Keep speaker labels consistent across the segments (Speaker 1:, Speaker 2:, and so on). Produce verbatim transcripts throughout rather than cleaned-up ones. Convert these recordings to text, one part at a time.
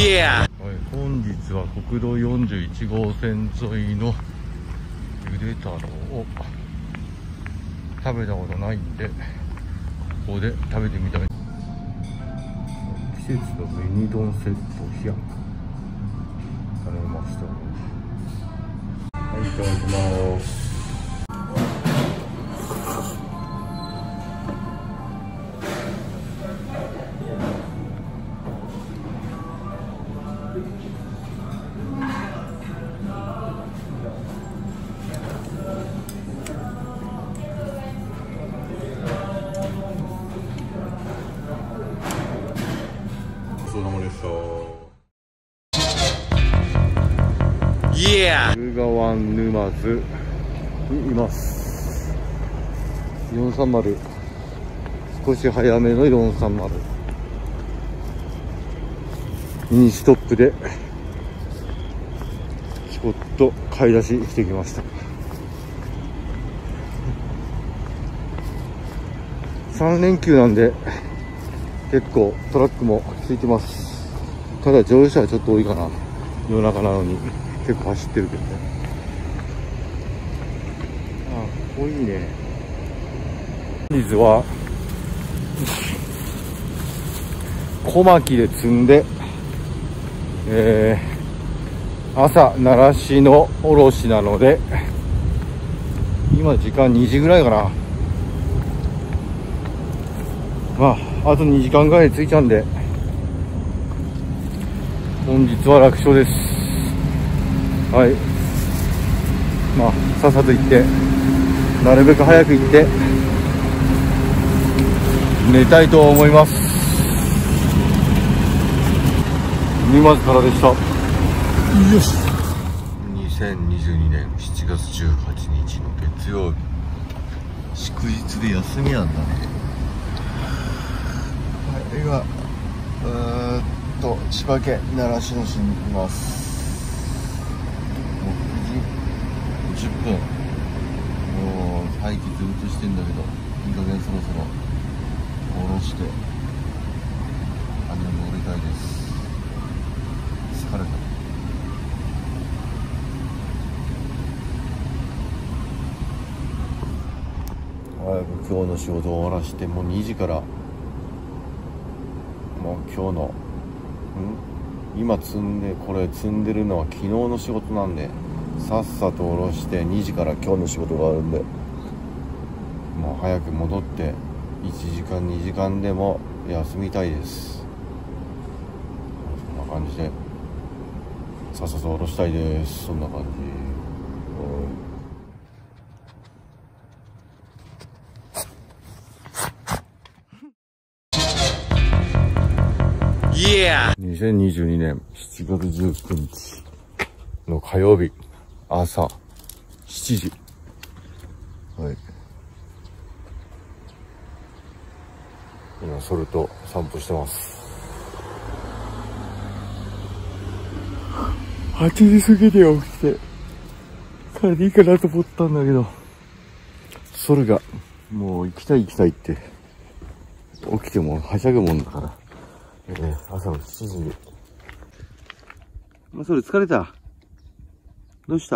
Speaker 1: はい、本日は国道よんじゅういち号線沿いのゆで太郎を食べたことないんで、ここで食べてみたい。季節のミニ丼セットひゃく頼みました。はい、いただきます。ごちそうさまでした。駿河湾沼津にいます。よんさんまる、少し早めのよんさんまるミニストップでちょっと買い出ししてきました。さん連休なんで結構トラックもついてます。ただ乗用車はちょっと多いかな。夜中なのに結構走ってるけどね。ああ、ここいいね。本日は小牧で積んで、えー、朝習志野卸なので、今時間にじぐらいかな。まああとにじかんぐらいで着いちゃうんで、本日は楽勝です。はい、まあさっさと行って、なるべく早く行って寝たいと思います。沼津からでした。よし。にせんにじゅうにねんしちがつじゅうはちにちの月曜日、祝日で休みなんだね。はい、今うーっと千葉県習志野市にいます。もうくじじゅっぷん。もう待機ずっとしてんだけど、いい加減そろそろ下ろして羽に乗りたいです。疲れた。早く今日の仕事を終わらして、もうにじからもう今日のん今積んで、これ積んでるのは昨日の仕事なんで、さっさと下ろしてにじから今日の仕事があるんで、もう早く戻っていちじかんにじかんでも休みたいです。そんな感じでさっさと下ろしたいです。そんな感じ。にせんにじゅうにねんしちがつじゅうくにちの火曜日、朝しちじ。はい、今ソルト散歩してます。はちじ過ぎで起きて帰りいいかなと思ったんだけど、ソルがもう行きたい行きたいって起きてもはしゃぐもんだから、えー、朝のしちじに。まあ、それ疲れた。どうした？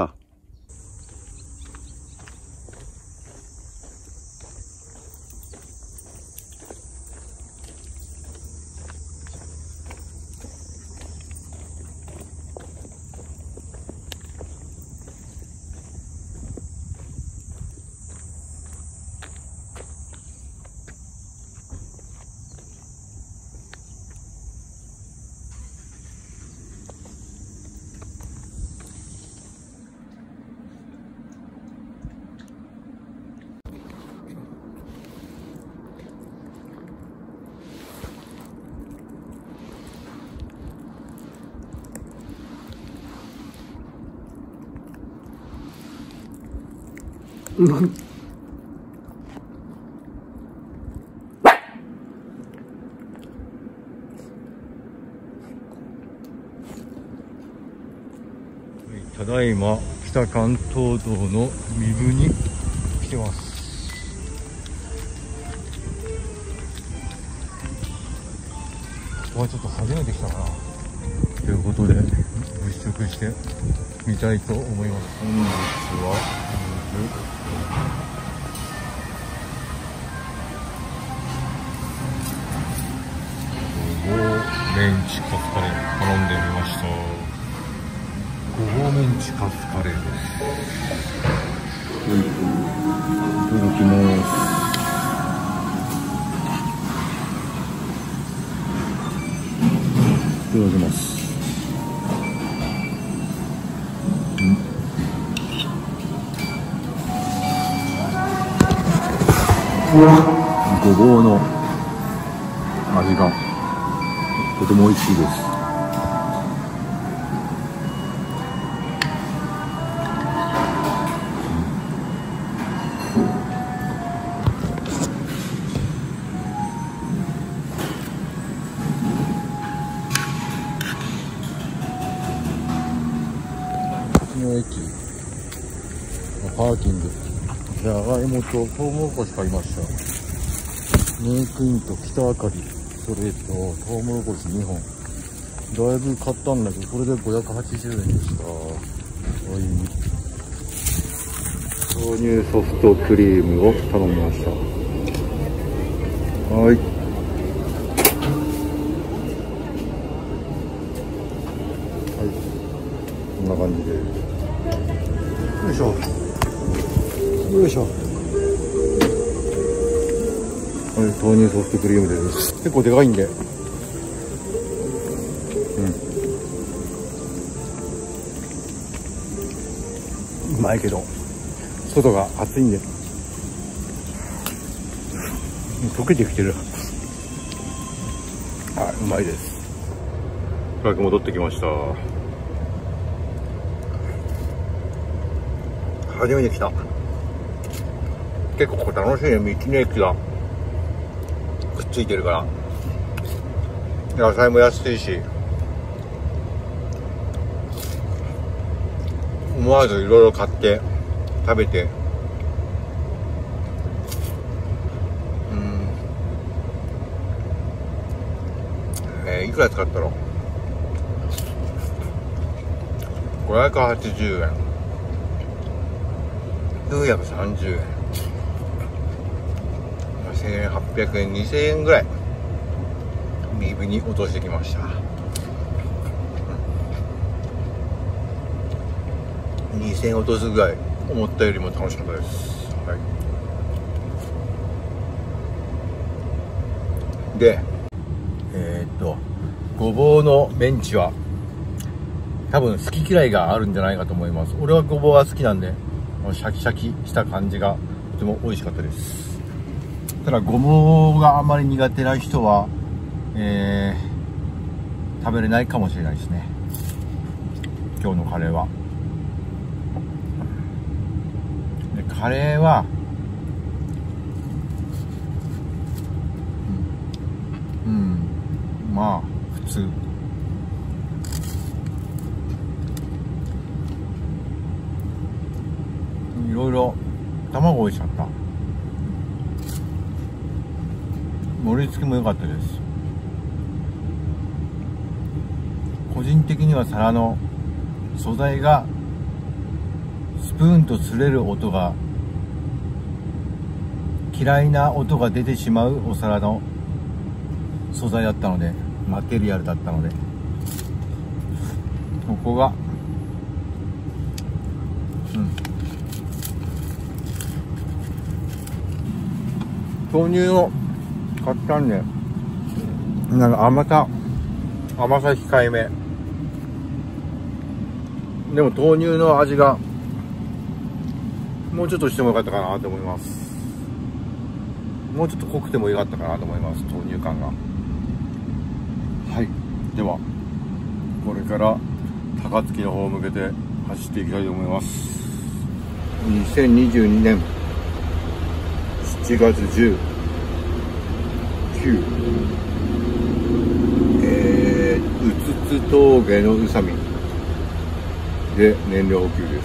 Speaker 1: うんただいま北関東道の三部に来てます。ここはちょっと初めて来たかな。 ということで物色してみたいと思います。本日はごぼうメンチカツカレー頼んでみました。ごぼうメンチカツカレーです。いただきます。いただきます。うん、ごぼうの味がとても美味しいです。の駅パーキング、じゃがいもとトウモロコシ買いました。メークインと北あかり、それとトウモロコシにほん、だいぶ買ったんだけどこれでごひゃくはちじゅうえんでした。はい、豆乳ソフトクリームを頼みました。はい、はい、こんな感じで、よいしょよいしょ。はい、豆乳ソフトクリームです。結構でかいんで、うん、うまいけど外が暑いんで溶けてきてる。はい、うまいです。早く戻ってきました。初めて来た。結構ここ楽しいね。道の駅がくっついてるから野菜も安いし、思わずいろいろ買って食べて、うん、えー、いくら使ったの？ごひゃくはちじゅうえん、きゅうひゃくさんじゅうえん、せんはっぴゃくえん、にせんえんぐらいビブに落としてきました。にせんえん落とすぐらい思ったよりも楽しかったです。はい、でえー、っとごぼうのメンチは多分好き嫌いがあるんじゃないかと思います。俺はごぼうが好きなんでシャキシャキした感じがとても美味しかったです。ただごぼうがあまり苦手な人は、えー、食べれないかもしれないですね、今日のカレーは。でカレーは、うん、うん、まあ普通。いろいろ卵美味しかった。盛り付けも良かったです。個人的には皿の素材がスプーンと擦れる音が嫌いな音が出てしまうお皿の素材だったので、マテリアルだったので、ここがうん豆乳を買ったんで、なんか甘さ甘さ控えめでも豆乳の味がもうちょっとしてもよかったかなと思います。もうちょっと濃くてもよかったかなと思います、豆乳感が。はい、ではこれから高槻の方を向けて走っていきたいと思います。にせんにじゅうにねんしちがつじゅうく、えー、うつつ峠の宇佐美で燃料補給です。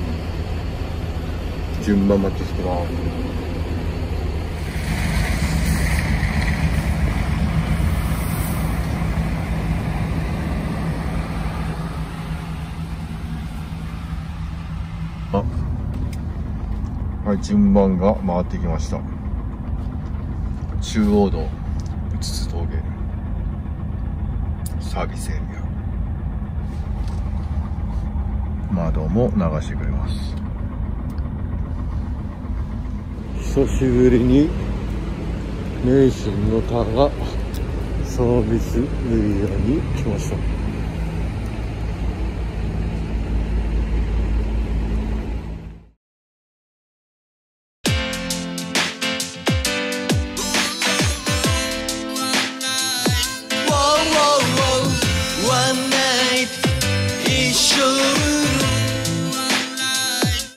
Speaker 1: 順番待ちしてます。 はい、順番が回ってきました。中央道うつつ峠サービスエリア、窓も流してくれます。久しぶりに名神の田がサービスエリアに来ました。